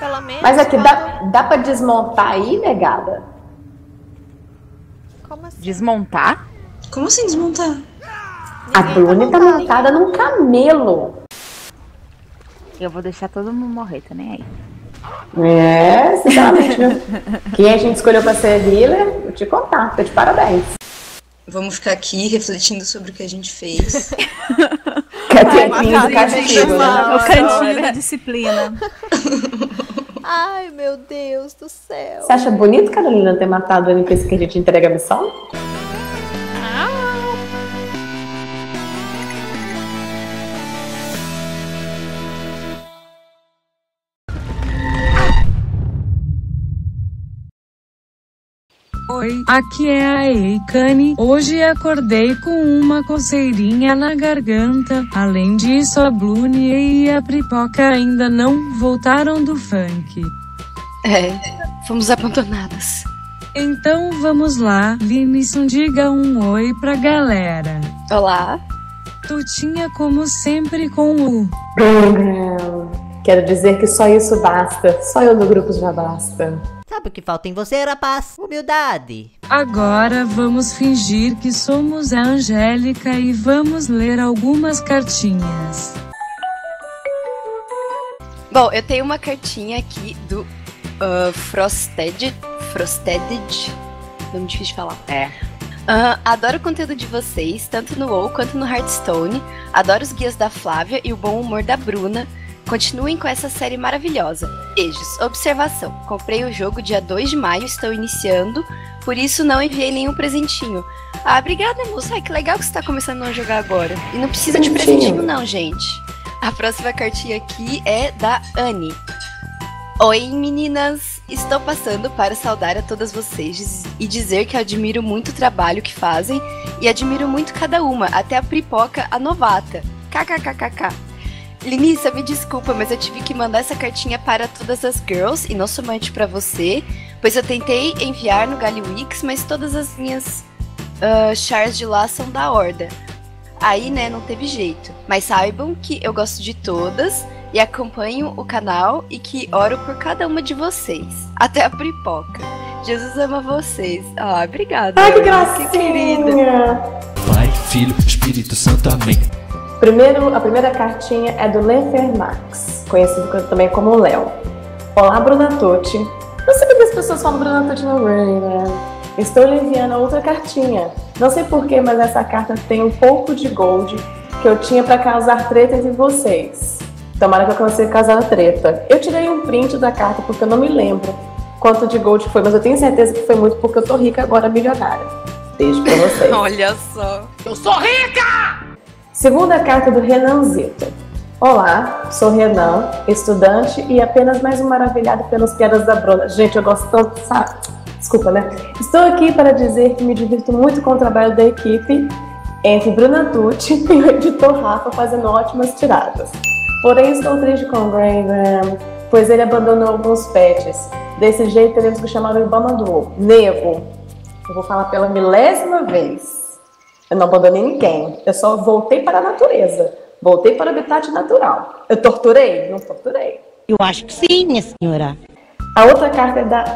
Pelo menos. Mas aqui dá pra desmontar aí, negada? Como assim? Desmontar? Como assim desmontar? A Bruna tá montada num camelo. Eu vou deixar todo mundo morrer, tá nem aí. É, sinceramente, viu? Quem a gente escolheu pra ser healer, vou te contar, tô de parabéns. Vamos ficar aqui refletindo sobre o que a gente fez. Cantinho do castigo, né? O cantinho da disciplina. Ai, meu Deus do céu. Você acha bonito, Carolina, ter matado o NPC que a gente entrega a missão? Oi, aqui é a Eikane. Hoje acordei com uma coceirinha na garganta. Além disso, a Blune e a Pipoca ainda não voltaram do funk. Fomos abandonadas. Então vamos lá, Linison, diga um oi pra galera. Olá. Tutinha como sempre com o... Quero dizer que só isso basta. Só eu no grupo já basta. Sabe o que falta em você, rapaz? Humildade. Agora vamos fingir que somos a Angélica e vamos ler algumas cartinhas. Bom, eu tenho uma cartinha aqui do Frosted. Nome difícil de falar. Adoro o conteúdo de vocês, tanto no WoW quanto no Hearthstone. Adoro os guias da Flávia e o bom humor da Bruna. Continuem com essa série maravilhosa. Beijos. Observação. Comprei o jogo dia 2 de maio, estou iniciando, por isso não enviei nenhum presentinho. Ah, obrigada, moça. Ai, que legal que você está começando a jogar agora. E não precisa de presentinho não, gente. A próxima cartinha aqui é da Anne. Oi, meninas. Estou passando para saudar a todas vocês e dizer que admiro muito o trabalho que fazem e admiro muito cada uma, até a Pipoca, a novata. KKKKK. Linissa, me desculpa, mas eu tive que mandar essa cartinha para todas as girls e não somente para você, pois eu tentei enviar no Galliwix, mas todas as minhas chars de lá são da Horda. Aí, né, não teve jeito. Mas saibam que eu gosto de todas e acompanho o canal e que oro por cada uma de vocês. Até a Pipoca. Jesus ama vocês. Ah, obrigada. Ai, que gracinha. Que querida. Pai, Filho, Espírito Santo, amém. A primeira cartinha é do Lefermax, conhecido também como Léo. Olá, Bruna Tucci. Não sei porque as pessoas falam Bruna Tucci no Rain, né? Estou lhe enviando outra cartinha. Não sei porquê, mas essa carta tem um pouco de gold que eu tinha para causar treta entre vocês. Tomara que eu consiga causar a treta. Eu tirei um print da carta porque eu não me lembro quanto de gold foi, mas eu tenho certeza que foi muito porque eu tô rica agora, milionária. Beijo pra vocês. Olha só. Eu sou rica! Segunda carta do Renanzito. Olá, sou Renan, estudante e apenas mais um maravilhado pelas piadas da Bruna. Gente, eu gosto tanto, sabe? Desculpa, né? Estou aqui para dizer que me divirto muito com o trabalho da equipe entre Bruna Tucci e o editor Rafa fazendo ótimas tiradas. Porém, estou triste com o Graham, pois ele abandonou alguns pets. Desse jeito, teremos que chamar o Ibama do WoW. Nego, eu vou falar pela milésima vez. Eu não abandonei ninguém. Eu só voltei para a natureza. Voltei para o habitat natural. Eu torturei? Não torturei. Eu acho que sim, minha senhora. A outra carta é da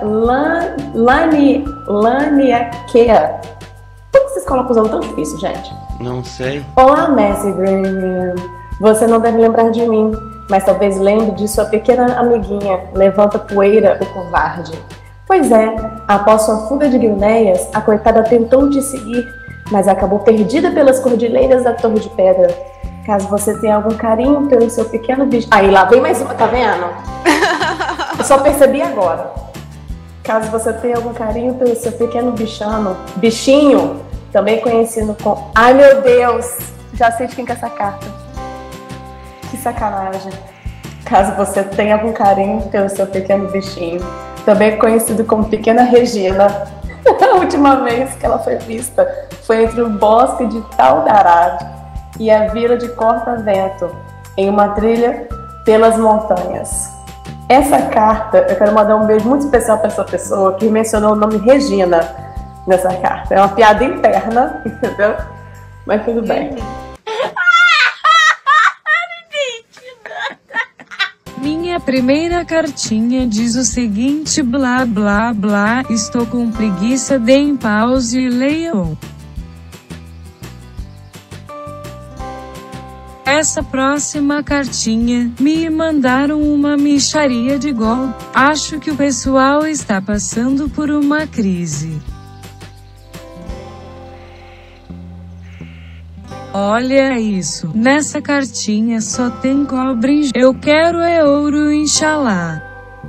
Laniakea. Por que vocês colocam os nomes tão difíceis, gente? Não sei. Olá, Messi Graham. Você não deve lembrar de mim, mas talvez lembre de sua pequena amiguinha, Levanta Poeira, o covarde. Pois é, após sua fuga de Guinéias, a coitada tentou te seguir, mas acabou perdida pelas cordilheiras da Torre de Pedra. Caso você tenha algum carinho pelo seu pequeno bicho... Aí, lá vem mais uma, tá vendo? Eu só percebi agora. Caso você tenha algum carinho pelo seu pequeno bichinho, também conhecido como... Ai, meu Deus! Já sei de quem que é essa carta. Que sacanagem. Caso você tenha algum carinho pelo seu pequeno bichinho, também conhecido como Pequena Regina. A última vez que ela foi vista foi entre o bosque de Taldarad e a vila de Corta-Vento, em uma trilha pelas montanhas. Essa carta, eu quero mandar um beijo muito especial para essa pessoa que mencionou o nome Regina nessa carta. É uma piada interna, entendeu? Mas tudo bem. Minha Minha primeira cartinha diz o seguinte: blá blá blá, estou com preguiça, deem pause e leiam. Essa próxima cartinha, me mandaram uma mixaria de golpe. Acho que o pessoal está passando por uma crise. Olha isso, nessa cartinha só tem cobre. Eu quero é ouro, inxalá.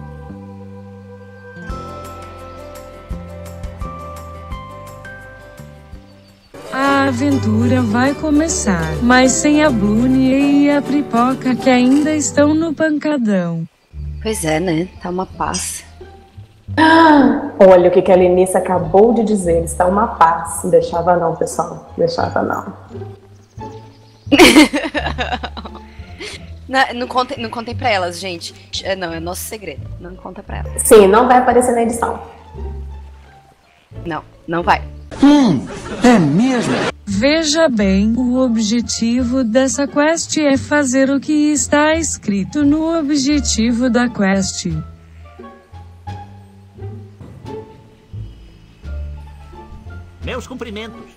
A aventura vai começar, mas sem a Bloonie e a Pipoca que ainda estão no pancadão. Pois é, né? Tá uma paz. Olha o que a Linice acabou de dizer. Está uma paz. Deixava não, pessoal. Deixava não. Não contem pra elas, gente. Não, é nosso segredo. Não conta pra elas. Sim, não vai aparecer na edição. Não vai. É mesmo? Veja bem, o objetivo dessa quest é fazer o que está escrito no objetivo da quest. Meus cumprimentos.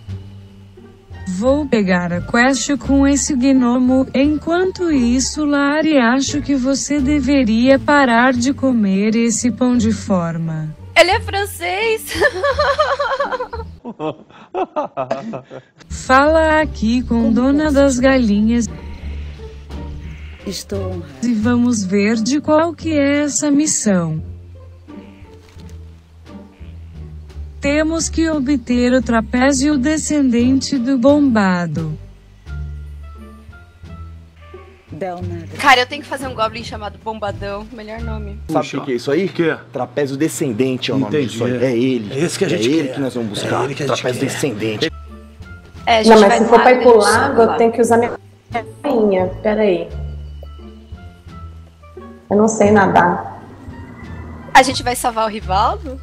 Vou pegar a quest com esse gnomo. Enquanto isso, Lari, acho que você deveria parar de comer esse pão de forma. Ele é francês! Fala aqui com Dona das Galinhas. Estou. E vamos ver de qual que é essa missão. Temos que obter o trapézio descendente do bombado. Deu nada. Cara, eu tenho que fazer um Goblin chamado Bombadão. Melhor nome. Sabe o que é isso aí? Que? Trapézio descendente é o nome disso aí. É ele. É esse que a gente É ele quer. que nós vamos buscar. É ele que a gente Trapézio quer. descendente. É, a gente Não, mas vai se no for pra ir pro deixa eu lago, eu lá. tenho que usar minha rainha. Pera aí. Eu não sei nadar. A gente vai salvar o Rivaldo?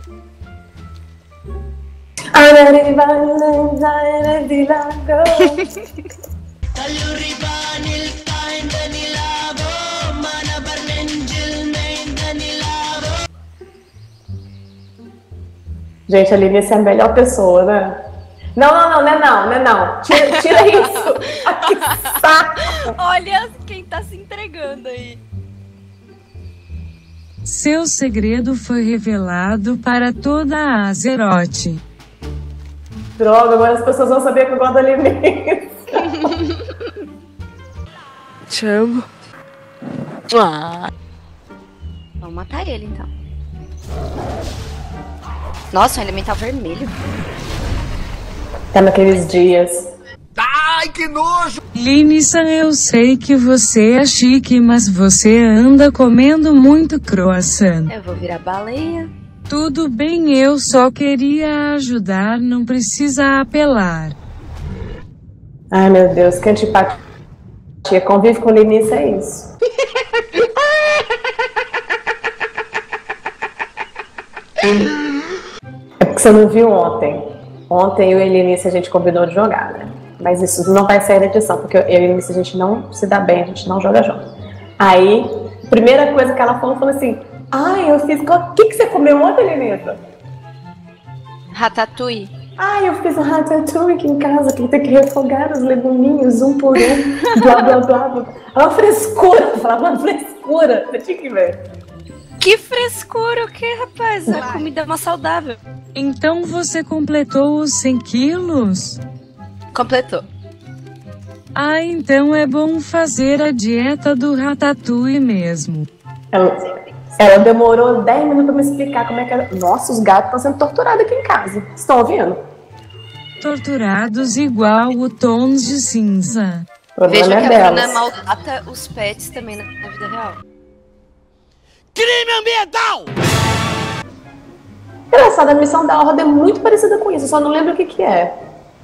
Gente, a Linice é a melhor pessoa, né? Não é não. Tira isso. Ah, que saco. Olha quem tá se entregando aí. Seu segredo foi revelado para toda a Azeroth. Droga, agora as pessoas vão saber que eu gosto da Linice. Te amo. Vamos matar ele, então. Nossa, um elemental vermelho. Tá naqueles dias. Ai, que nojo! Linisan, eu sei que você é chique, mas você anda comendo muito croissant. Eu vou virar baleia. Tudo bem, eu só queria ajudar, não precisa apelar. Ai, meu Deus, que antipatia. Convive com Linice, é isso. É porque você não viu ontem. Ontem eu e a Linice a gente combinou de jogar, né? Mas isso não vai sair da edição, porque eu e a Linice a gente não se dá bem, a gente não joga junto. Aí, a primeira coisa que ela falou assim: ai, eu fiz. O que você comeu ontem, Linice? Ratatouille. Ai, eu fiz um ratatouille aqui em casa, que tem que refogar os leguminhos um por um, blá blá blá blá. É uma frescura, falava uma frescura, você tinha que ver. Que frescura, o que, rapaz? A comida é uma saudável. Então você completou os 100 quilos? Completou. Ah, então é bom fazer a dieta do ratatouille mesmo. Ela demorou 10 minutos pra me explicar como é que era. Nossa, os gatos estão sendo torturados aqui em casa. Vocês estão ouvindo? Torturados igual o tons de cinza. Veja que a delas. Bruna maltrata os pets também na vida real. Crime ambiental! Engraçado, a missão da Horda é muito parecida com isso, eu só não lembro o que é.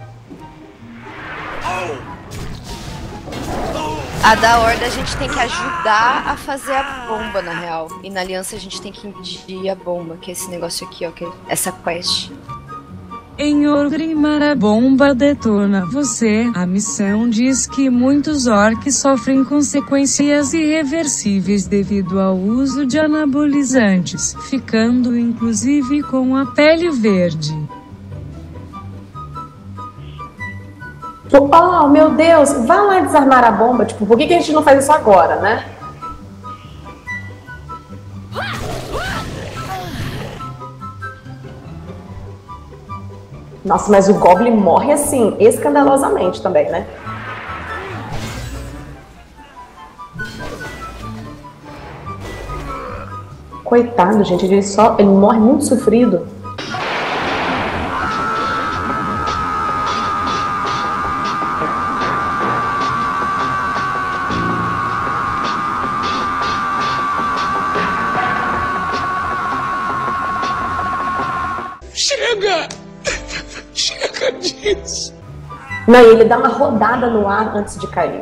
A da Horda a gente tem que ajudar a fazer a bomba, na real. E na Aliança a gente tem que impedir a bomba, que é esse negócio aqui, ó, que é essa quest. Em Orgrimmar a bomba detona você. A missão diz que muitos orcs sofrem consequências irreversíveis devido ao uso de anabolizantes, ficando inclusive com a pele verde. Oh, meu Deus, vá lá desarmar a bomba. Tipo, por que a gente não faz isso agora, né? Nossa, mas o Goblin morre assim, escandalosamente também, né? Coitado, gente, ele morre muito sofrido. Chega disso. Não, e ele dá uma rodada no ar antes de cair.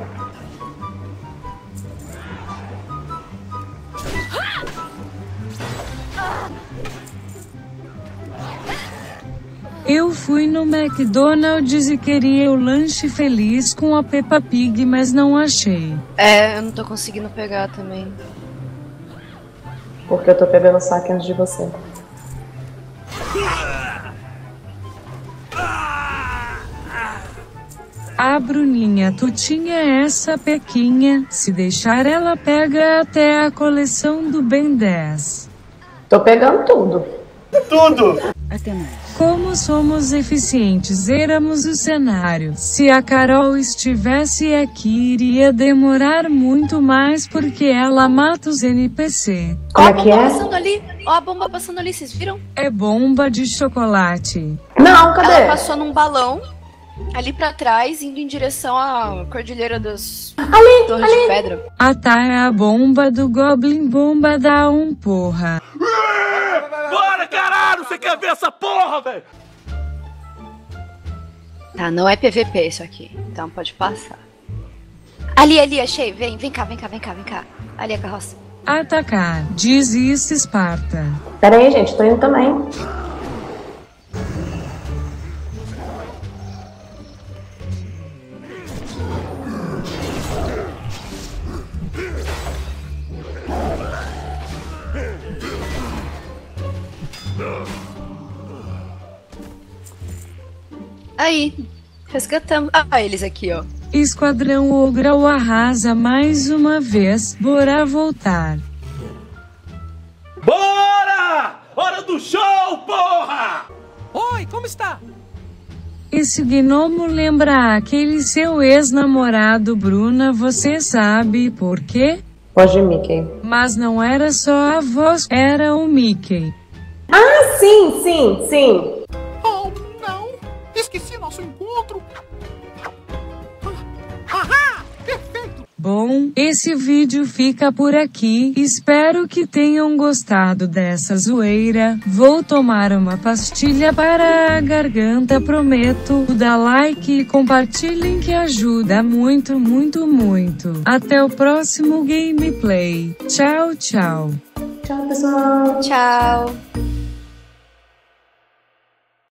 Eu fui no McDonald's e queria o lanche feliz com a Peppa Pig, mas não achei. É, eu não tô conseguindo pegar também. Porque eu tô pegando o saque antes de você. A Bruninha, tu tinha essa pequinha, se deixar ela pega até a coleção do Ben 10. Tô pegando tudo. Tudo! Até mais. Como somos eficientes, éramos o cenário. Se a Carol estivesse aqui, iria demorar muito mais porque ela mata os NPC. Como é que é? Passando ali. Ó a bomba passando ali, vocês viram? É bomba de chocolate. Não, cadê? Ela passou num balão ali pra trás, indo em direção à Cordilheira das Torres de Pedra. Ah tá, é a bomba do Goblin Bomba dá um porra. Bora, caralho! Você quer ver essa porra, velho? Tá, não é PVP isso aqui. Então pode passar. Ali, achei. Vem cá. Ali a carroça. Atacar, diz isso, Esparta. Pera aí, gente, tô indo também. Aí, resgatamos. Ah, eles aqui, ó. Esquadrão Ograu arrasa mais uma vez. Bora voltar. Bora! Hora do show, porra! Oi, como está? Esse gnomo lembra aquele seu ex-namorado, Bruna, você sabe por quê? Voz de Mickey. Mas não era só a voz, era o Mickey. Ah, sim. Oh, não! Esqueci nosso encontro! Ahá! Perfeito! Bom, esse vídeo fica por aqui. Espero que tenham gostado dessa zoeira. Vou tomar uma pastilha para a garganta, prometo. Dá like e compartilhem que ajuda muito, muito, muito. Até o próximo gameplay. Tchau, tchau. Tchau, pessoal. Tchau.